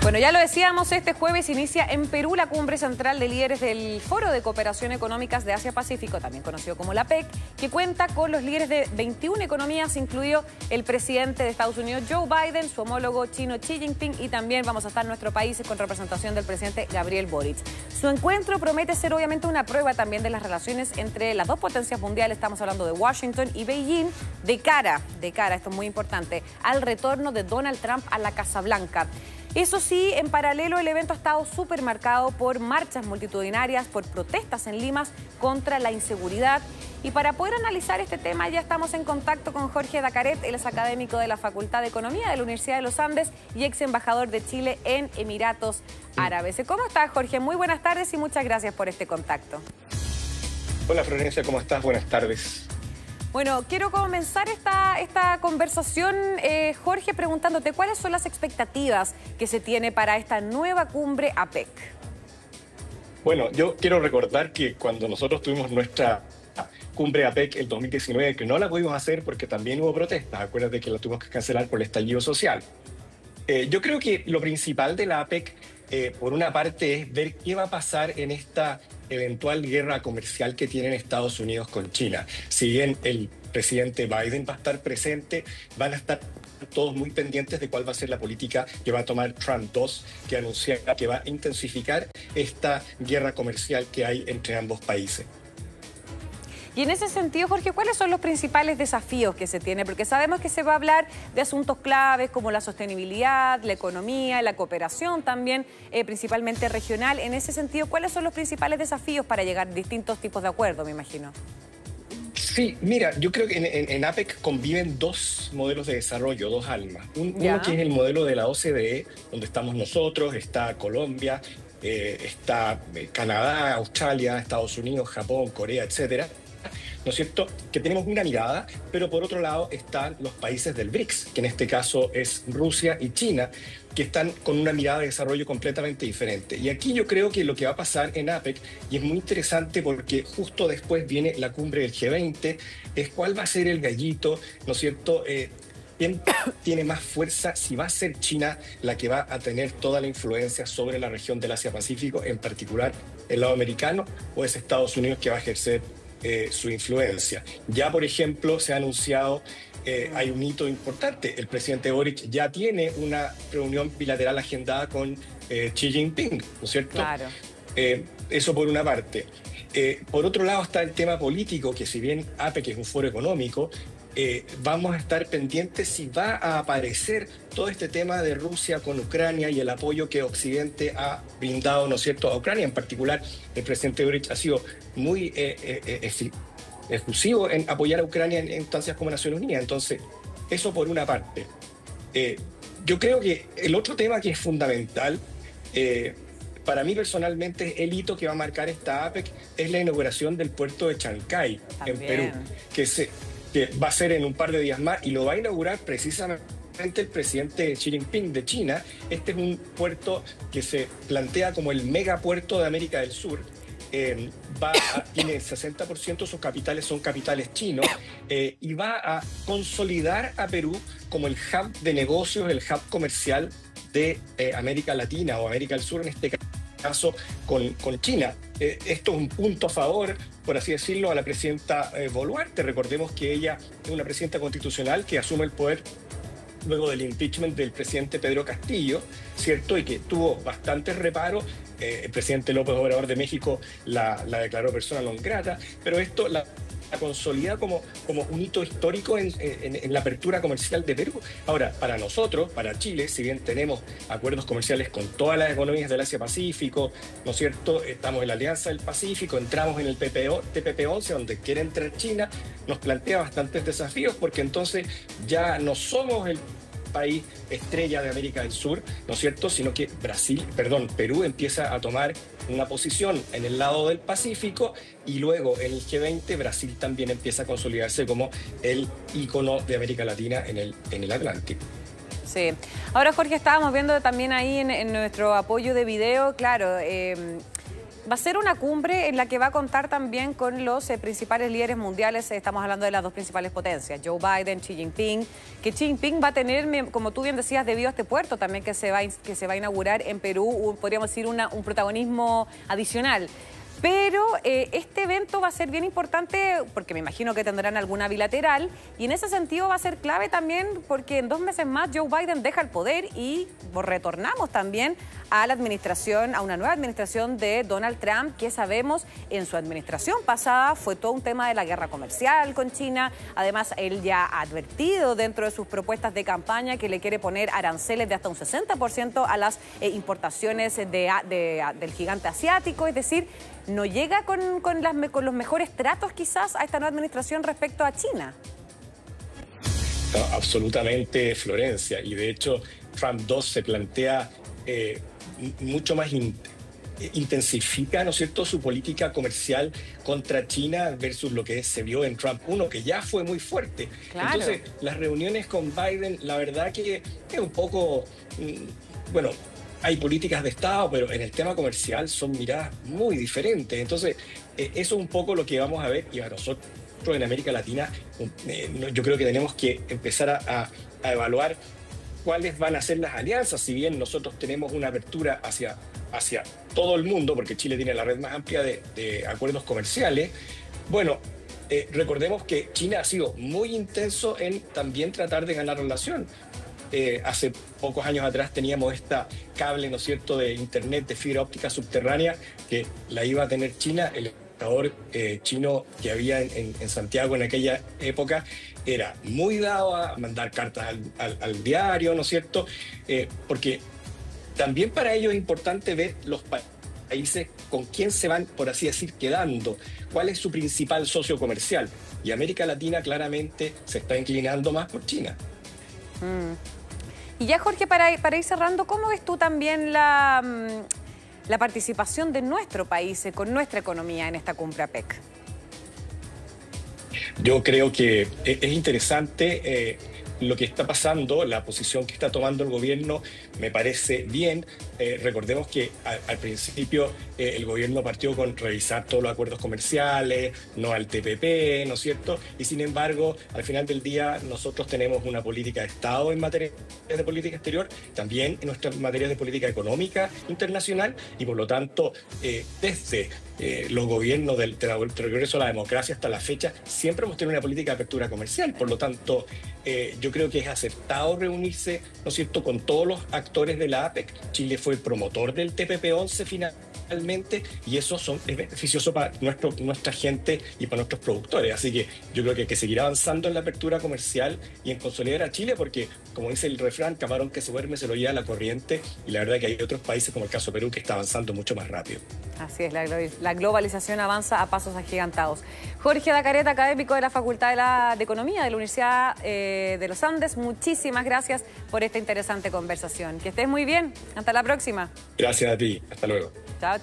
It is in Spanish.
Bueno, ya lo decíamos, este jueves inicia en Perú la cumbre central de líderes del Foro de Cooperación Económicas de Asia-Pacífico, también conocido como la PEC, que cuenta con los líderes de 21 economías, incluido el presidente de Estados Unidos, Joe Biden, su homólogo chino Xi Jinping, y también vamos a estar en nuestro país con representación del presidente Gabriel Boric. Su encuentro promete ser obviamente una prueba también de las relaciones entre las dos potencias mundiales, estamos hablando de Washington y Beijing, de cara, esto es muy importante, al retorno de Donald Trump a la Casa Blanca. Eso sí, en paralelo el evento ha estado súper marcado por marchas multitudinarias, por protestas en Lima contra la inseguridad. Y para poder analizar este tema ya estamos en contacto con Jorge Dacaret, él es académico de la Facultad de Economía de la Universidad de los Andes y ex embajador de Chile en Emiratos Árabes. ¿Cómo estás, Jorge? Muy buenas tardes y muchas gracias por este contacto. Hola, Florencia, ¿cómo estás? Buenas tardes. Bueno, quiero comenzar esta conversación, Jorge, preguntándote cuáles son las expectativas que se tiene para esta nueva cumbre APEC. Bueno, yo quiero recordar que cuando nosotros tuvimos nuestra cumbre APEC el 2019, que no la pudimos hacer porque también hubo protestas, acuérdate que la tuvimos que cancelar por el estallido social. Yo creo que lo principal de la APEC, por una parte, es ver qué va a pasar en esta eventual guerra comercial que tienen Estados Unidos con China. Si bien el presidente Biden va a estar presente, van a estar todos muy pendientes de cuál va a ser la política que va a tomar Trump 2, que anuncia que va a intensificar esta guerra comercial que hay entre ambos países. Y en ese sentido, Jorge, ¿cuáles son los principales desafíos que se tiene? Porque sabemos que se va a hablar de asuntos claves como la sostenibilidad, la economía, la cooperación también, principalmente regional. En ese sentido, ¿cuáles son los principales desafíos para llegar a distintos tipos de acuerdos, me imagino? Sí, mira, yo creo que en APEC conviven dos modelos de desarrollo, dos almas. Uno que es el modelo de la OCDE, donde estamos nosotros, está Colombia, está Canadá, Australia, Estados Unidos, Japón, Corea, etcétera. ¿No es cierto? Que tenemos una mirada, pero por otro lado están los países del BRICS, que en este caso es Rusia y China, que están con una mirada de desarrollo completamente diferente. Y aquí yo creo que lo que va a pasar en APEC, y es muy interesante porque justo después viene la cumbre del G20, es cuál va a ser el gallito, ¿no es cierto? ¿Quién tiene más fuerza? Si va a ser China la que va a tener toda la influencia sobre la región del Asia-Pacífico, en particular el lado americano, o es Estados Unidos que va a ejercer su influencia. Ya, por ejemplo, se ha anunciado, hay un hito importante, el presidente Boric ya tiene una reunión bilateral agendada con Xi Jinping, ¿no es cierto? Claro. Eso por una parte. Por otro lado está el tema político, que si bien APEC es un foro económico, vamos a estar pendientes si va a aparecer todo este tema de Rusia con Ucrania y el apoyo que Occidente ha brindado, ¿no es cierto?, a Ucrania. En particular, el presidente Boric ha sido muy efusivo en apoyar a Ucrania en instancias como Naciones Unidas. Entonces, eso por una parte. Yo creo que el otro tema que es fundamental, para mí personalmente, el hito que va a marcar esta APEC es la inauguración del puerto de Chancay, en Perú, que va a ser en un par de días más y lo va a inaugurar precisamente el presidente Xi Jinping de China. Este es un puerto que se plantea como el megapuerto de América del Sur. Tiene el 60% de sus capitales son capitales chinos y va a consolidar a Perú como el hub de negocios, el hub comercial de América Latina o América del Sur en este caso con China. Esto es un punto a favor, por así decirlo, a la presidenta Boluarte. Recordemos que ella es una presidenta constitucional que asume el poder luego del impeachment del presidente Pedro Castillo, ¿cierto? Y que tuvo bastantes reparos. El presidente López Obrador de México la declaró persona non grata, pero esto la consolida como un hito histórico en la apertura comercial de Perú. Ahora, para nosotros, para Chile, si bien tenemos acuerdos comerciales con todas las economías del Asia-Pacífico, ¿no es cierto? Estamos en la Alianza del Pacífico, entramos en el TPP-11, donde quiere entrar China, nos plantea bastantes desafíos, porque entonces ya no somos el país estrella de América del Sur, ¿no es cierto?, sino que Perú empieza a tomar una posición en el lado del Pacífico y luego en el G20 Brasil también empieza a consolidarse como el ícono de América Latina en el Atlántico. Sí. Ahora, Jorge, estábamos viendo también ahí en nuestro apoyo de video, claro, Va a ser una cumbre en la que va a contar también con los principales líderes mundiales. Estamos hablando de las dos principales potencias, Joe Biden, Xi Jinping, que Xi Jinping va a tener, como tú bien decías, debido a este puerto también que se va a inaugurar en Perú, podríamos decir un protagonismo adicional. Pero este evento va a ser bien importante porque me imagino que tendrán alguna bilateral y en ese sentido va a ser clave también porque en 2 meses más Joe Biden deja el poder y retornamos también a la administración, a una nueva administración de Donald Trump, que sabemos en su administración pasada fue todo un tema de la guerra comercial con China. Además, él ya ha advertido dentro de sus propuestas de campaña que le quiere poner aranceles de hasta un 60% a las importaciones del gigante asiático, es decir, no llega con los mejores tratos quizás a esta nueva administración respecto a China. No, absolutamente, Florencia. Y de hecho, Trump 2 se plantea mucho más intensifica, ¿no es cierto?, su política comercial contra China versus lo que se vio en Trump 1, que ya fue muy fuerte. Claro. Entonces, las reuniones con Biden, la verdad que es un poco, bueno, hay políticas de Estado, pero en el tema comercial son miradas muy diferentes. Entonces, eso es un poco lo que vamos a ver y a nosotros en América Latina, yo creo que tenemos que empezar a evaluar cuáles van a ser las alianzas, si bien nosotros tenemos una apertura hacia todo el mundo, porque Chile tiene la red más amplia de acuerdos comerciales. Bueno, recordemos que China ha sido muy intenso en también tratar de ganar relación. Hace pocos años atrás teníamos esta cable, ¿no es cierto?, de internet de fibra óptica subterránea que la iba a tener China. El embajador chino que había en Santiago en aquella época era muy dado a mandar cartas al diario, ¿no es cierto? Porque también para ellos es importante ver los países con quién se van, por así decir, quedando, cuál es su principal socio comercial. Y América Latina claramente se está inclinando más por China. Y ya, Jorge, para ir cerrando, ¿cómo ves tú también la participación de nuestro país con nuestra economía en esta cumbre APEC? Yo creo que es interesante lo que está pasando, la posición que está tomando el gobierno me parece bien. Recordemos que al principio el gobierno partió con revisar todos los acuerdos comerciales, no al TPP, ¿no es cierto? Y sin embargo, al final del día nosotros tenemos una política de Estado en materia de política exterior, también en nuestras materias de política económica internacional y por lo tanto desde los gobiernos del regreso a la democracia hasta la fecha siempre hemos tenido una política de apertura comercial. Por lo tanto, yo creo que es acertado reunirse, ¿no es cierto?, con todos los actores de la APEC. Chile fue el promotor del TPP-11 finalmente y eso es beneficioso para nuestra gente y para nuestros productores. Así que yo creo que hay que seguir avanzando en la apertura comercial y en consolidar a Chile porque, como dice el refrán, camarón que se duerme se lo lleva la corriente y la verdad que hay otros países como el caso de Perú que está avanzando mucho más rápido. Así es, la globalización avanza a pasos agigantados. Jorge Dacaret, académico de la Facultad de Economía de la Universidad de los Andes, muchísimas gracias por esta interesante conversación. Que estés muy bien. Hasta la próxima. Gracias a ti. Hasta luego. Chao.